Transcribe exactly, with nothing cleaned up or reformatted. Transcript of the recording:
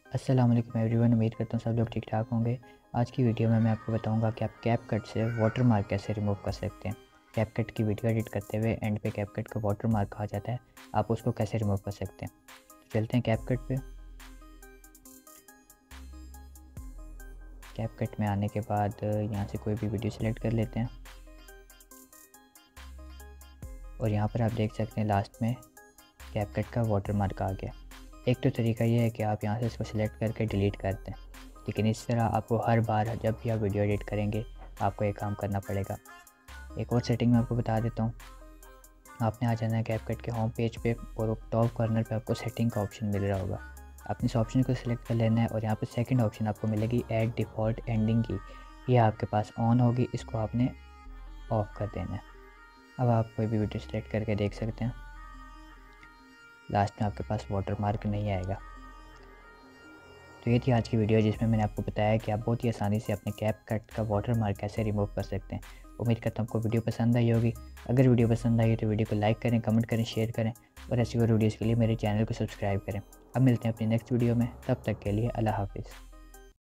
अस्सलाम वालेकुम एवरीवन। उम्मीद करता हूँ सब लोग ठीक ठाक होंगे। आज की वीडियो में मैं आपको बताऊंगा कि आप कैपकट से वाटरमार्क कैसे रिमूव कर सकते हैं। कैपकट की वीडियो एडिट करते हुए एंड पे कैपकट का वाटरमार्क कहा जाता है, आप उसको कैसे रिमूव कर सकते हैं। चलते हैं कैपकट पे। कैपकट में आने के बाद यहाँ से कोई भी वीडियो सेलेक्ट कर लेते हैं और यहाँ पर आप देख सकते हैं लास्ट में कैपकट का वाटरमार्क आ गया। एक तो तरीका ये है कि आप यहाँ से इसको सिलेक्ट करके डिलीट कर दें, लेकिन इस तरह आपको हर बार जब भी आप वीडियो एडिट करेंगे आपको एक काम करना पड़ेगा। एक और सेटिंग मैं आपको बता देता हूँ। आपने आ जाना है कैपकट के होम पेज पे और टॉप कॉर्नर पे आपको सेटिंग का ऑप्शन मिल रहा होगा। आपने इस ऑप्शन को सिलेक्ट कर लेना है और यहाँ पे सेकंड ऑप्शन आपको मिलेगी ऐड डिफ़ॉल्ट एंडिंग की। ये आपके पास ऑन होगी, इसको आपने ऑफ़ कर देना है। अब आप कोई भी वीडियो सेलेक्ट करके देख सकते हैं, लास्ट में आपके पास वाटरमार्क नहीं आएगा। तो ये थी आज की वीडियो जिसमें मैंने आपको बताया कि आप बहुत ही आसानी से अपने कैपकट का वाटरमार्क कैसे रिमूव कर सकते हैं। उम्मीद करता हूँ आपको वीडियो पसंद आई होगी। अगर वीडियो पसंद आई है तो वीडियो को लाइक करें, कमेंट करें, शेयर करें और ऐसी और वीडियोज़ के लिए मेरे चैनल को सब्सक्राइब करें। अब मिलते हैं अपनी नेक्स्ट वीडियो में, तब तक के लिए अल्लाह हाफिज़।